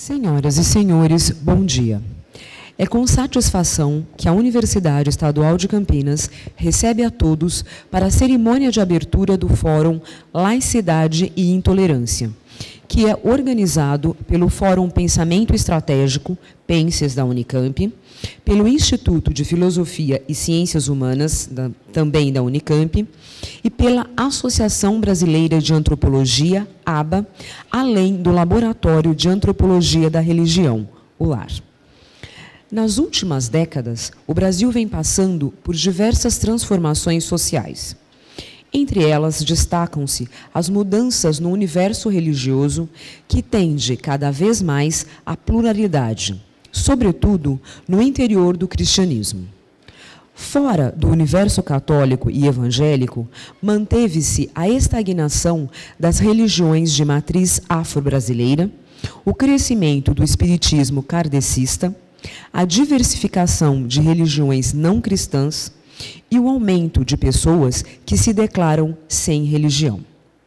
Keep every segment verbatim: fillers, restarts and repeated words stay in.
Senhoras e senhores, bom dia. É com satisfação que a Universidade Estadual de Campinas recebe a todos para a cerimônia de abertura do Fórum Laicidade e Intolerância, que é organizado pelo Fórum Pensamento Estratégico, PENSES, da Unicamp, pelo Instituto de Filosofia e Ciências Humanas, da, também da Unicamp, e pela Associação Brasileira de Antropologia, A B A, além do Laboratório de Antropologia da Religião, o LAR. Nas últimas décadas, o Brasil vem passando por diversas transformações sociais. Entre elas, destacam-se as mudanças no universo religioso, que tende cada vez mais à pluralidade, sobretudo no interior do cristianismo. Fora do universo católico e evangélico, manteve-se a estagnação das religiões de matriz afro-brasileira, o crescimento do espiritismo kardecista, a diversificação de religiões não cristãs e o aumento de pessoas que se declaram sem religião.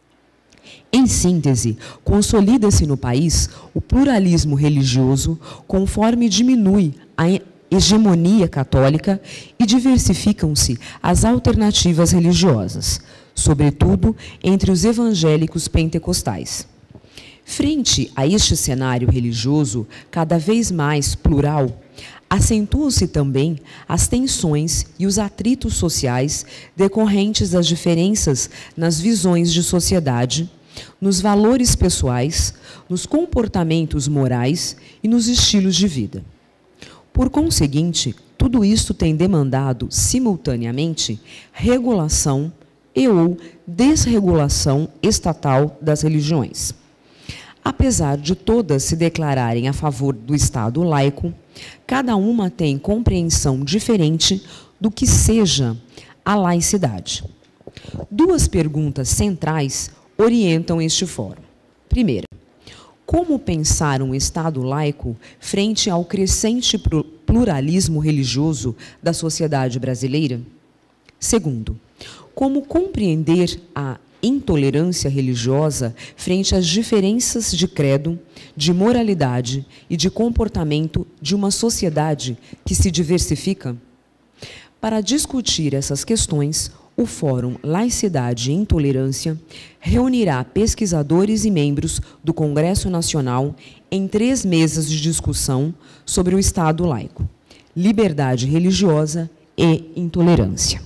Em síntese, consolida-se no país o pluralismo religioso conforme diminui a hegemonia católica e diversificam-se as alternativas religiosas, sobretudo entre os evangélicos pentecostais. Frente a este cenário religioso cada vez mais plural, acentuam-se também as tensões e os atritos sociais decorrentes das diferenças nas visões de sociedade, nos valores pessoais, nos comportamentos morais e nos estilos de vida. Por conseguinte, tudo isto tem demandado, simultaneamente, regulação e ou desregulação estatal das religiões. Apesar de todas se declararem a favor do Estado laico, cada uma tem compreensão diferente do que seja a laicidade. Duas perguntas centrais orientam este fórum. Primeira, como pensar um Estado laico frente ao crescente pluralismo religioso da sociedade brasileira? Segundo, como compreender a intolerância religiosa frente às diferenças de credo, de moralidade e de comportamento de uma sociedade que se diversifica? Para discutir essas questões, o Fórum Laicidade e Intolerância reunirá pesquisadores e membros do Congresso Nacional em três mesas de discussão sobre o Estado laico, liberdade religiosa e intolerância.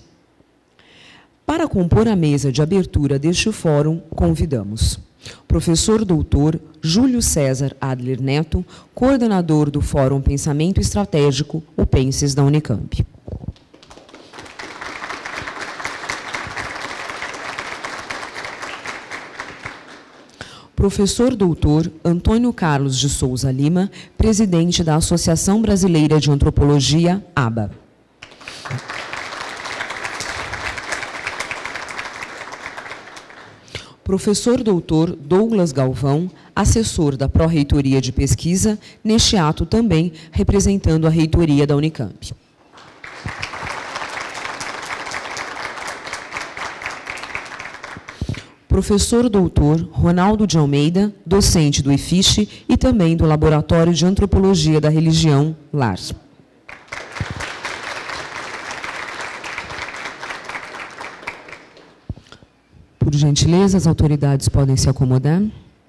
Para compor a mesa de abertura deste fórum, convidamos professor doutor Júlio César Adler Neto, coordenador do Fórum Pensamento Estratégico, o PENSES da Unicamp. Professor doutor Antônio Carlos de Souza Lima, presidente da Associação Brasileira de Antropologia, A B A. Professor doutor Douglas Galvão, assessor da Pró-Reitoria de Pesquisa, neste ato também representando a reitoria da Unicamp. Professor doutor Ronaldo de Almeida, docente do I F I C e também do Laboratório de Antropologia da Religião, LAR. Por gentileza, as autoridades podem se acomodar.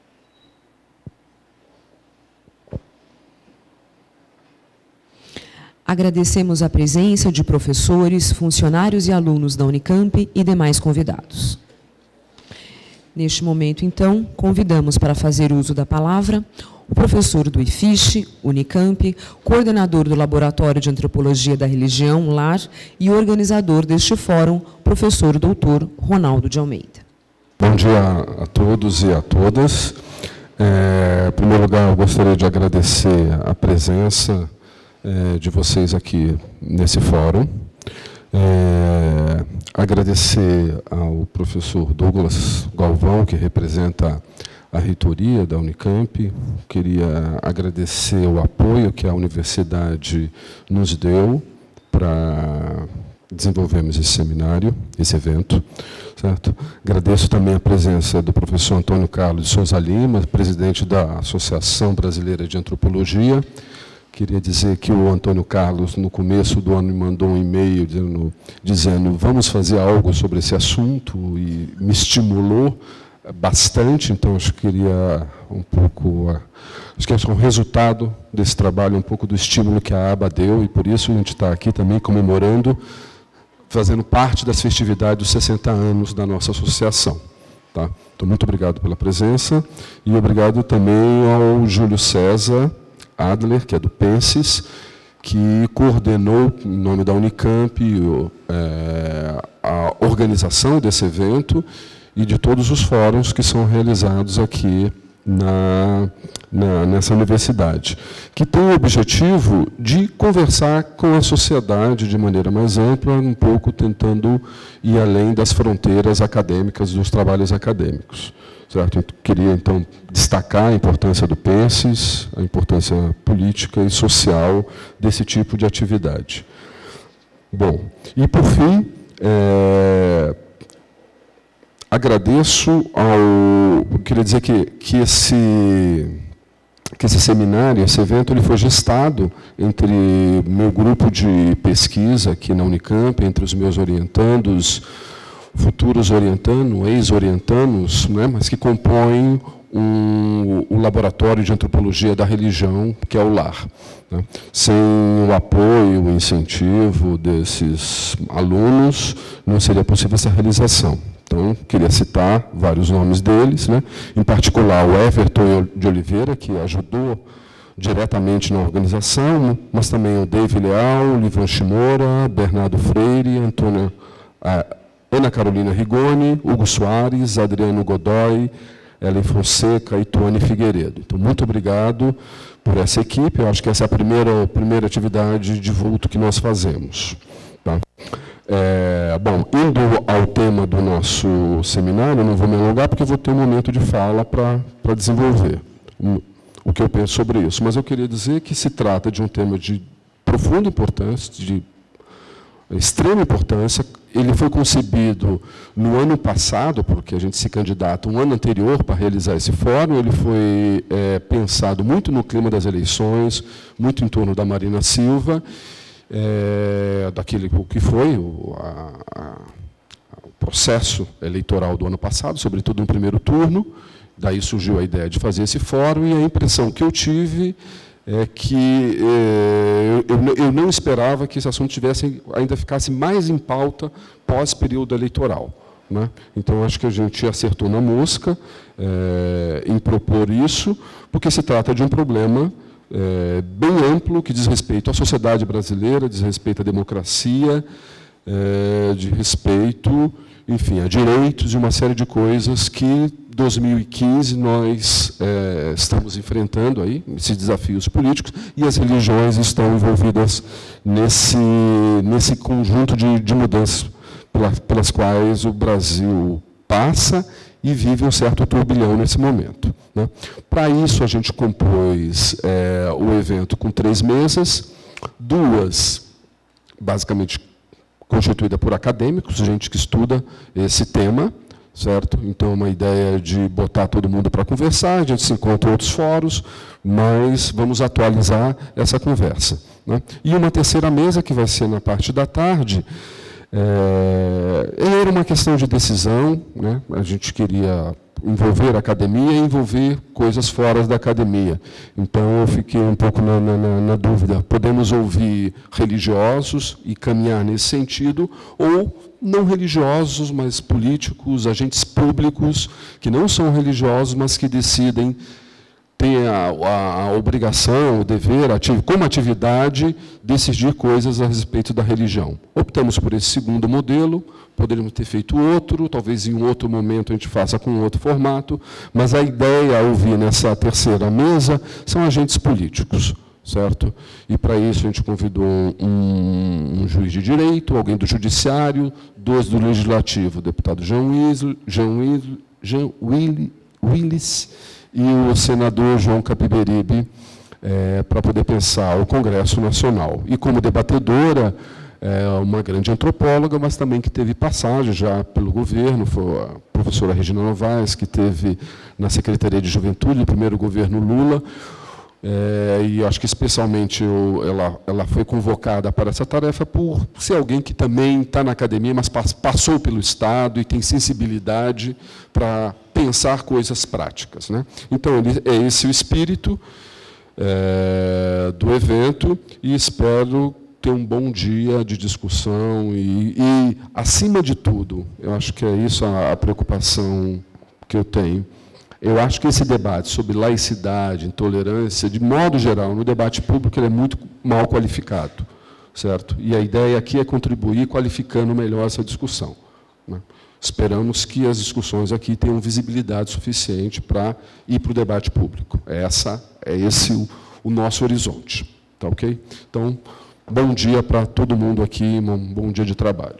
Agradecemos a presença de professores, funcionários e alunos da Unicamp e demais convidados. Neste momento, então, convidamos para fazer uso da palavra o professor do I F I C, Unicamp, coordenador do Laboratório de Antropologia da Religião, LAR, e organizador deste fórum, professor doutor Ronaldo de Almeida. Bom dia a todos e a todas. É, em primeiro lugar, eu gostaria de agradecer a presença é, de vocês aqui nesse fórum. É, agradecer ao professor Douglas Galvão, que representa a reitoria da Unicamp. Queria agradecer o apoio que a universidade nos deu para desenvolvemos esse seminário, esse evento. Certo? Agradeço também a presença do professor Antônio Carlos de Souza Lima, presidente da Associação Brasileira de Antropologia. Queria dizer que o Antônio Carlos, no começo do ano, me mandou um e-mail dizendo, dizendo vamos fazer algo sobre esse assunto, e me estimulou bastante, então acho que queria um pouco, acho que é um resultado desse trabalho, um pouco do estímulo que a aba deu, e por isso a gente está aqui também comemorando, fazendo parte das festividades dos sessenta anos da nossa associação. Tá? Então, muito obrigado pela presença, e obrigado também ao Júlio César Adler, que é do Pensis, que coordenou, em nome da Unicamp, é, a organização desse evento e de todos os fóruns que são realizados aqui na, na, nessa universidade, que tem o objetivo de conversar com a sociedade de maneira mais ampla, um pouco tentando ir além das fronteiras acadêmicas, dos trabalhos acadêmicos. Certo? Eu queria, então, destacar a importância do Pensis, a importância política e social desse tipo de atividade. Bom, e, por fim, é, agradeço ao... Queria dizer que, que, esse, que esse seminário, esse evento, ele foi gestado entre meu grupo de pesquisa aqui na Unicamp, entre os meus orientandos, futuros orientanos, ex-orientanos, né, mas que compõem um, o Laboratório de Antropologia da Religião, que é o LAR. Né. Sem o apoio, o incentivo desses alunos, não seria possível essa realização. Então, queria citar vários nomes deles, né, em particular o Everton de Oliveira, que ajudou diretamente na organização, mas também o David Leal, Livan Shimura, Bernardo Freire, Antônia... A, Ana Carolina Rigoni, Hugo Soares, Adriano Godoy, Ellen Fonseca e Tony Figueiredo. Então, muito obrigado por essa equipe. Eu acho que essa é a primeira, primeira atividade de vulto que nós fazemos. Tá? É, bom, indo ao tema do nosso seminário, não vou me alongar, porque eu vou ter um momento de fala para para desenvolver o, o que eu penso sobre isso. Mas eu queria dizer que se trata de um tema de profunda importância, de extrema importância. Ele foi concebido no ano passado, porque a gente se candidata um ano anterior para realizar esse fórum. Ele foi é, pensado muito no clima das eleições, muito em torno da Marina Silva, é, daquele que foi o, a, a, o processo eleitoral do ano passado, sobretudo no primeiro turno. Daí surgiu a ideia de fazer esse fórum, e a impressão que eu tive é que é, eu, eu não esperava que esse assunto tivesse, ainda ficasse mais em pauta pós-período eleitoral. Né? Então, acho que a gente acertou na mosca é, em propor isso, porque se trata de um problema é, bem amplo, que diz respeito à sociedade brasileira, diz respeito à democracia, é, de respeito, enfim, a direitos e uma série de coisas que, dois mil e quinze, nós é, estamos enfrentando aí, esses desafios políticos, e as religiões estão envolvidas nesse, nesse conjunto de, de mudanças pela, pelas quais o Brasil passa e vive um certo turbilhão nesse momento. Né? Para isso, a gente compôs é, o evento com três mesas, duas, basicamente, constituída por acadêmicos, gente que estuda esse tema, certo? Então, uma ideia de botar todo mundo para conversar, a gente se encontra em outros fóruns, mas vamos atualizar essa conversa. Né? E uma terceira mesa, que vai ser na parte da tarde, é, era uma questão de decisão, né? A gente queria envolver a academia e envolver coisas fora da academia. Então, eu fiquei um pouco na, na, na dúvida. Podemos ouvir religiosos e caminhar nesse sentido, ou não religiosos, mas políticos, agentes públicos, que não são religiosos, mas que decidem ter a, a, a obrigação, o dever, ativo, como atividade, decidir coisas a respeito da religião. Optamos por esse segundo modelo, poderíamos ter feito outro, talvez em um outro momento a gente faça com outro formato, mas a ideia a ouvir nessa terceira mesa são agentes políticos, certo? E, para isso, a gente convidou um, um juiz de direito, alguém do judiciário, dois do legislativo, o deputado Jean Willis, Jean Willis, Jean Willis e o senador João Capiberibe, é, para poder pensar o Congresso Nacional. E, como debatedora, é uma grande antropóloga, mas também que teve passagem já pelo governo, foi a professora Regina Novaes, que teve na Secretaria de Juventude, no primeiro governo Lula, é, e acho que especialmente eu, ela, ela foi convocada para essa tarefa por ser alguém que também está na academia, mas passou pelo Estado e tem sensibilidade para pensar coisas práticas, né? Então, ele, é esse o espírito é, do evento, e espero ter um bom dia de discussão e, e, acima de tudo, eu acho que é isso a, a preocupação que eu tenho. Eu acho que esse debate sobre laicidade, intolerância, de modo geral, no debate público, ele é muito mal qualificado, certo? E a ideia aqui é contribuir qualificando melhor essa discussão, né? Esperamos que as discussões aqui tenham visibilidade suficiente para ir para o debate público. Essa, é esse o, o nosso horizonte. Tá ok? Então, bom dia para todo mundo aqui, um bom dia de trabalho.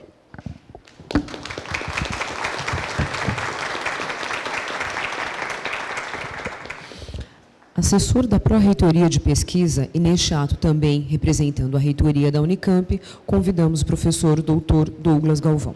Assessor da Pró-Reitoria de Pesquisa, e neste ato também representando a Reitoria da Unicamp, convidamos o professor doutor Douglas Galvão.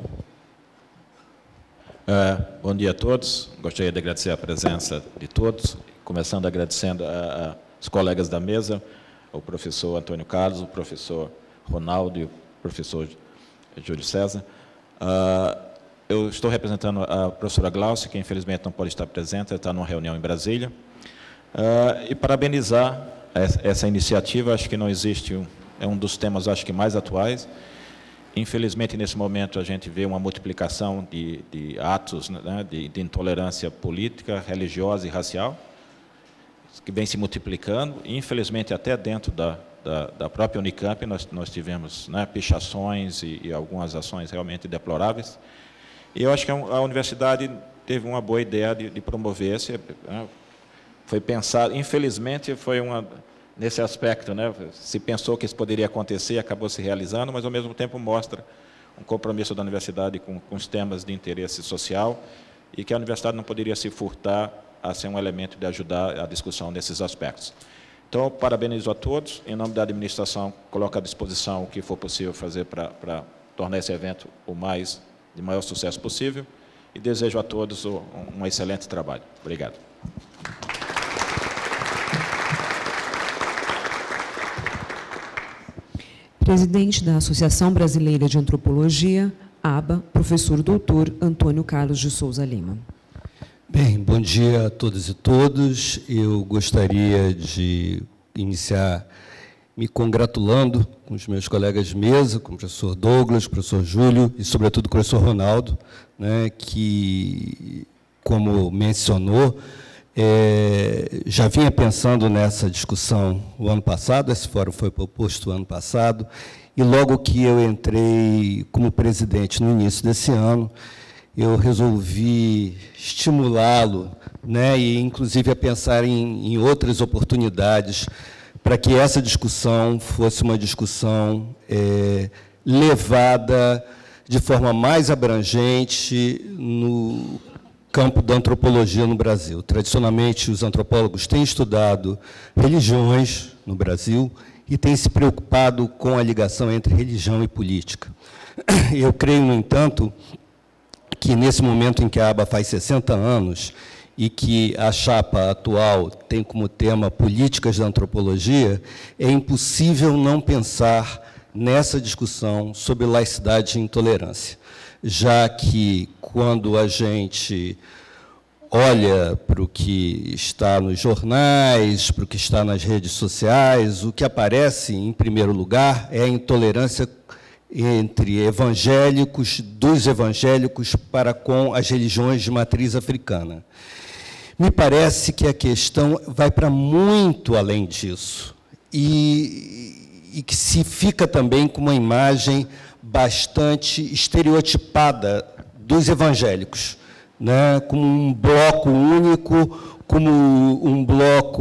Uh, bom dia a todos. Gostaria de agradecer a presença de todos, começando agradecendo aos colegas da mesa, o professor Antônio Carlos, o professor Ronaldo e o professor Júlio César. Uh, eu estou representando a professora Glaucia, que infelizmente não pode estar presente, ela está numa reunião em Brasília. Uh, e parabenizar essa, essa iniciativa. Acho que não existe, um, é um dos temas, acho que, mais atuais. Infelizmente, nesse momento, a gente vê uma multiplicação de, de atos, né, de, de intolerância política, religiosa e racial, que vem se multiplicando. Infelizmente, até dentro da, da, da própria Unicamp, nós, nós tivemos, né, pichações e, e algumas ações realmente deploráveis. E eu acho que a, a universidade teve uma boa ideia de, de promover esse, né, foi pensado, infelizmente, foi uma... Nesse aspecto, né, se pensou que isso poderia acontecer e acabou se realizando, mas, ao mesmo tempo, mostra um compromisso da universidade com, com os temas de interesse social e que a universidade não poderia se furtar a ser um elemento de ajudar a discussão nesses aspectos. Então, parabenizo a todos. Em nome da administração, coloco à disposição o que for possível fazer para, para tornar esse evento o mais, de maior sucesso possível, e desejo a todos um, um excelente trabalho. Obrigado. Presidente da Associação Brasileira de Antropologia, A B A, professor doutor Antônio Carlos de Souza Lima. Bem, bom dia a todos e todas. Eu gostaria de iniciar me congratulando com os meus colegas de mesa, com o professor Douglas, o professor Júlio e, sobretudo, com o professor Ronaldo, né, que, como mencionou, É, já vinha pensando nessa discussão o ano passado, esse fórum foi proposto o ano passado, e logo que eu entrei como presidente no início desse ano, eu resolvi estimulá-lo, né, e inclusive a pensar em, em outras oportunidades para que essa discussão fosse uma discussão é, levada de forma mais abrangente no campo da antropologia no Brasil. Tradicionalmente, os antropólogos têm estudado religiões no Brasil e têm se preocupado com a ligação entre religião e política. Eu creio, no entanto, que nesse momento em que a A B A faz sessenta anos e que a chapa atual tem como tema políticas da antropologia, é impossível não pensar nessa discussão sobre laicidade e intolerância, já que, quando a gente olha para o que está nos jornais, para o que está nas redes sociais, o que aparece, em primeiro lugar, é a intolerância entre evangélicos, dos evangélicos para com as religiões de matriz africana. Me parece que a questão vai para muito além disso, e, e que se fica também com uma imagem bastante estereotipada dos evangélicos, né, como um bloco único, como um bloco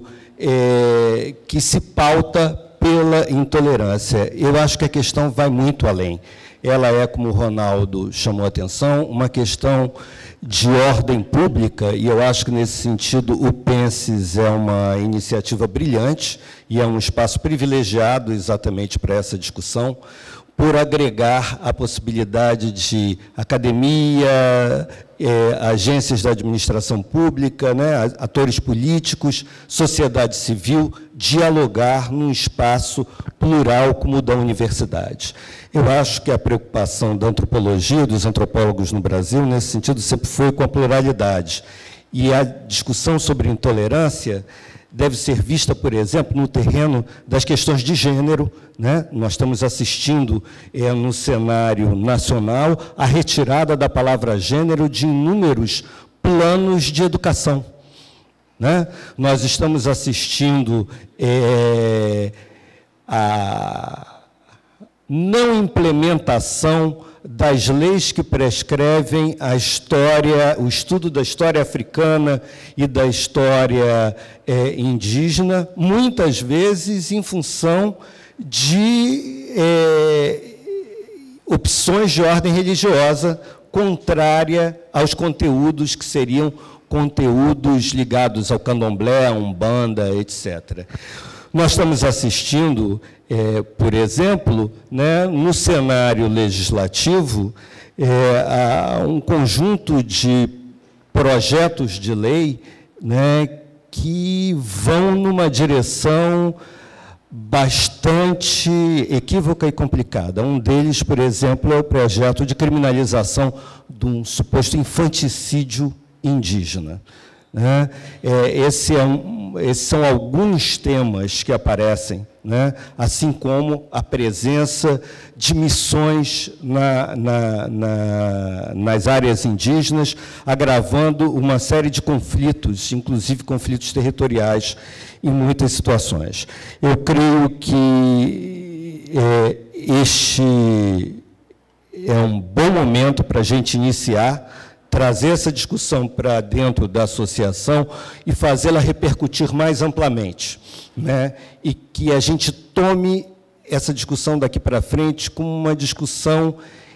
é, que se pauta pela intolerância. Eu acho que a questão vai muito além. Ela é, como o Ronaldo chamou a atenção, uma questão de ordem pública, e eu acho que, nesse sentido, o Penses é uma iniciativa brilhante e é um espaço privilegiado exatamente para essa discussão, por agregar a possibilidade de academia, é, agências da administração pública, né, atores políticos, sociedade civil, dialogar num espaço plural como o da universidade. Eu acho que a preocupação da antropologia, dos antropólogos no Brasil, nesse sentido, sempre foi com a pluralidade. E a discussão sobre intolerância deve ser vista, por exemplo, no terreno das questões de gênero, né? Nós estamos assistindo é, no cenário nacional a retirada da palavra gênero de inúmeros planos de educação, né? Nós estamos assistindo é, a não implementação das leis que prescrevem a história, o estudo da história africana e da história é, indígena, muitas vezes em função de é, opções de ordem religiosa contrária aos conteúdos que seriam conteúdos ligados ao candomblé, à umbanda, etcétera. Nós estamos assistindo, é, por exemplo, né, no cenário legislativo, é, a um conjunto de projetos de lei, né, que vão numa direção bastante equívoca e complicada. Um deles, por exemplo, é o projeto de criminalização de um suposto infanticídio indígena. Né? É, esse é um, esses são alguns temas que aparecem, né? Assim como a presença de missões na, na, na, nas áreas indígenas, agravando uma série de conflitos, inclusive conflitos territoriais, em muitas situações. Eu creio que é, este é um bom momento para a gente iniciar, trazer essa discussão para dentro da associação e fazê-la repercutir mais amplamente, né? E que a gente tome essa discussão daqui para frente como uma discussão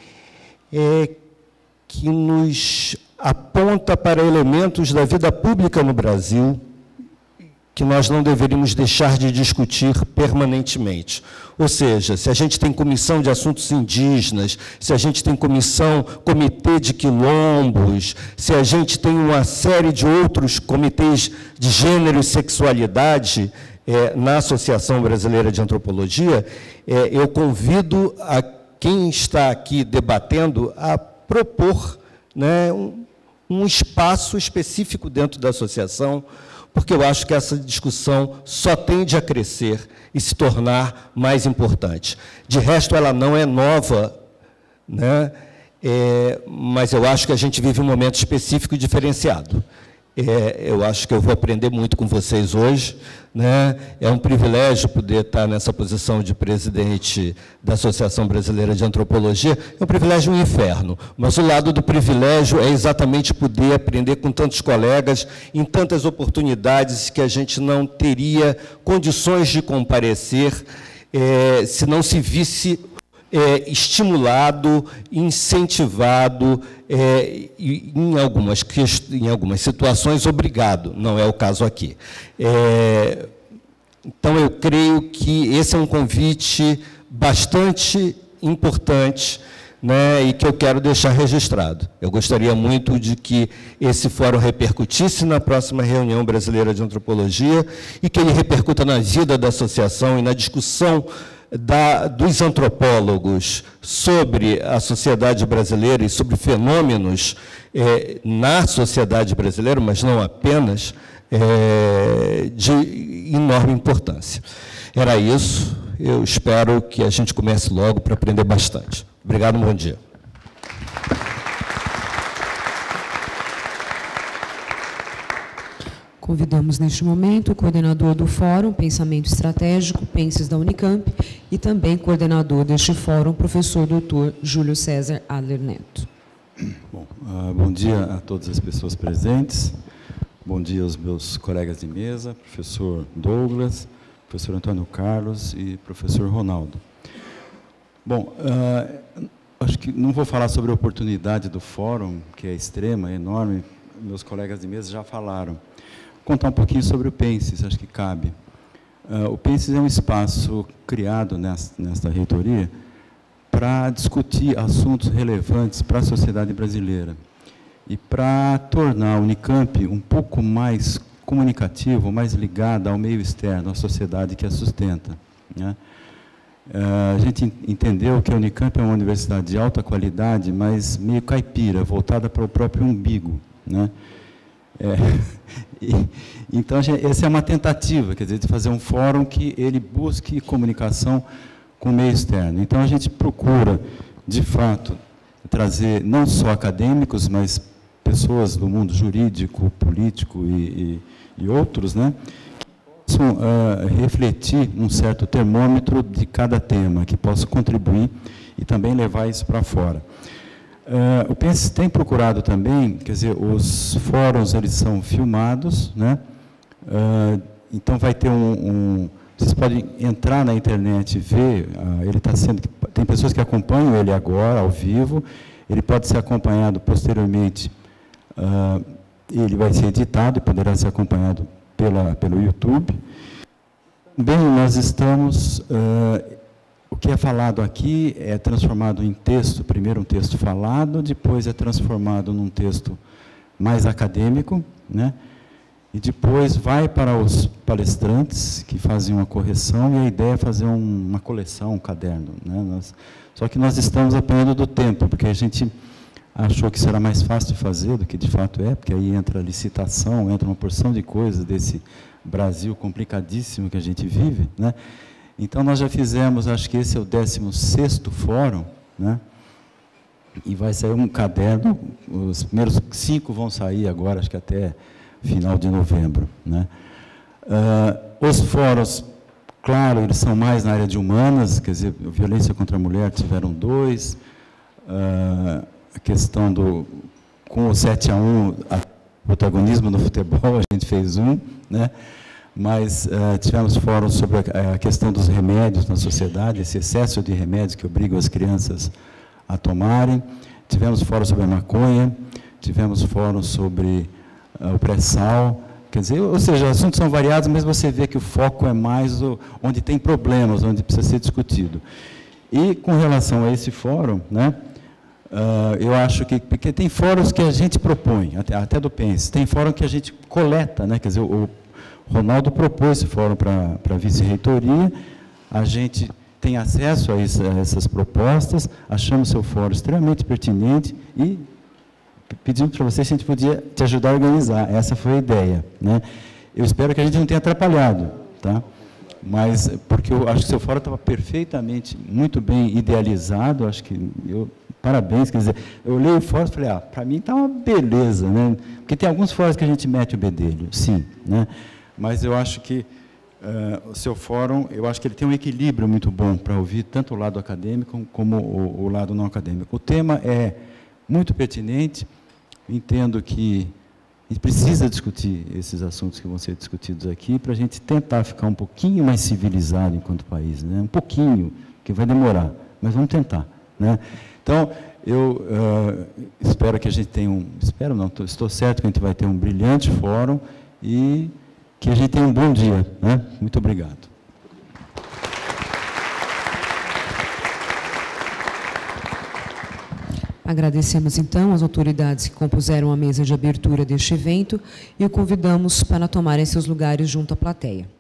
é, que nos aponta para elementos da vida pública no Brasil que nós não deveríamos deixar de discutir permanentemente. Ou seja, se a gente tem comissão de assuntos indígenas, se a gente tem comissão, comitê de quilombos, se a gente tem uma série de outros comitês de gênero e sexualidade é, na Associação Brasileira de Antropologia, é, eu convido a quem está aqui debatendo a propor, né, um, um espaço específico dentro da associação, porque eu acho que essa discussão só tende a crescer e se tornar mais importante. De resto, ela não é nova, né? É, mas eu acho que a gente vive um momento específico e diferenciado. É, eu acho que eu vou aprender muito com vocês hoje, né? É um privilégio poder estar nessa posição de presidente da Associação Brasileira de Antropologia. É um privilégio e um inferno, mas o lado do privilégio é exatamente poder aprender com tantos colegas em tantas oportunidades que a gente não teria condições de comparecer é, se não se visse É, estimulado, incentivado, é, em, algumas, em algumas situações, obrigado, não é o caso aqui. É, então, eu creio que esse é um convite bastante importante, né, e que eu quero deixar registrado. Eu gostaria muito de que esse fórum repercutisse na próxima reunião brasileira de antropologia e que ele repercuta na vida da associação e na discussão Da, dos antropólogos sobre a sociedade brasileira e sobre fenômenos é, na sociedade brasileira, mas não apenas, é, de enorme importância. Era isso. Eu espero que a gente comece logo para aprender bastante. Obrigado, bom dia. Convidamos, neste momento, o coordenador do Fórum Pensamento Estratégico, Penses da Unicamp, e também coordenador deste fórum, professor doutor Júlio César Adler Neto. Bom, uh, bom dia a todas as pessoas presentes, bom dia aos meus colegas de mesa, professor Douglas, professor Antônio Carlos e professor Ronaldo. Bom, uh, acho que não vou falar sobre a oportunidade do fórum, que é extrema, é enorme, meus colegas de mesa já falaram. Contar um pouquinho sobre o Penses, acho que cabe. Uh, o Penses é um espaço criado nesta, nesta reitoria para discutir assuntos relevantes para a sociedade brasileira e para tornar a Unicamp um pouco mais comunicativo, mais ligada ao meio externo, à sociedade que a sustenta, né? A gente entendeu que a Unicamp é uma universidade de alta qualidade, mas meio caipira, voltada para o próprio umbigo, né? É, e, então, gente, essa é uma tentativa, quer dizer, de fazer um fórum que ele busque comunicação com o meio externo. Então, a gente procura, de fato, trazer não só acadêmicos, mas pessoas do mundo jurídico, político e, e, e outros, né, que possam uh, refletir um certo termômetro de cada tema, que possa contribuir e também levar isso para fora. Uh, o P E N S tem procurado também, quer dizer, os fóruns, eles são filmados, né? Uh, então vai ter um, um... Vocês podem entrar na internet e ver, uh, ele está sendo... Tem pessoas que acompanham ele agora, ao vivo, ele pode ser acompanhado posteriormente, uh, ele vai ser editado e poderá ser acompanhado pela, pelo YouTube. Bem, nós estamos... Uh, O que é falado aqui é transformado em texto, primeiro um texto falado, depois é transformado num texto mais acadêmico, né? E depois vai para os palestrantes, que fazem uma correção, e a ideia é fazer um, uma coleção, um caderno, né? Nós, só que nós estamos apanhando do tempo, porque a gente achou que será mais fácil de fazer do que de fato é, porque aí entra a licitação, entra uma porção de coisas desse Brasil complicadíssimo que a gente vive, né? Então, nós já fizemos, acho que esse é o décimo sexto fórum, né? E vai sair um caderno, os primeiros cinco vão sair agora, acho que até final de novembro, né? Uh, os fóruns, claro, eles são mais na área de humanas, quer dizer, violência contra a mulher tiveram dois, uh, a questão do, com o sete a um, a protagonismo no futebol, a gente fez um, né? Mas uh, tivemos fóruns sobre a, a questão dos remédios na sociedade, esse excesso de remédios que obrigam as crianças a tomarem. Tivemos fóruns sobre a maconha, tivemos fóruns sobre uh, o pré-sal. Quer dizer, ou seja, os assuntos são variados, mas você vê que o foco é mais o, onde tem problemas, onde precisa ser discutido. E com relação a esse fórum, né, uh, eu acho que, porque tem fóruns que a gente propõe, até, até do P E N S, tem fórum que a gente coleta, né, quer dizer, o Ronaldo propôs esse fórum para a vice-reitoria, a gente tem acesso a, isso, a essas propostas, achamos seu fórum extremamente pertinente e pedimos para você se a gente podia te ajudar a organizar. Essa foi a ideia, né? Eu espero que a gente não tenha atrapalhado, tá? Mas, porque eu acho que seu fórum estava perfeitamente, muito bem idealizado, acho que eu... Parabéns, quer dizer, eu olhei o fórum e falei, ah, para mim está uma beleza, né? Porque tem alguns fóruns que a gente mete o bedelho, sim, né? Mas eu acho que uh, o seu fórum, eu acho que ele tem um equilíbrio muito bom para ouvir tanto o lado acadêmico como o, o lado não acadêmico. O tema é muito pertinente, entendo que a gente precisa discutir esses assuntos que vão ser discutidos aqui para a gente tentar ficar um pouquinho mais civilizado enquanto país, né? Um pouquinho, que vai demorar, mas vamos tentar, né? Então, eu uh, espero que a gente tenha um, espero não, estou certo que a gente vai ter um brilhante fórum e que a gente tenha um bom dia, né? Muito obrigado. Agradecemos, então, as autoridades que compuseram a mesa de abertura deste evento e o convidamos para tomarem seus lugares junto à plateia.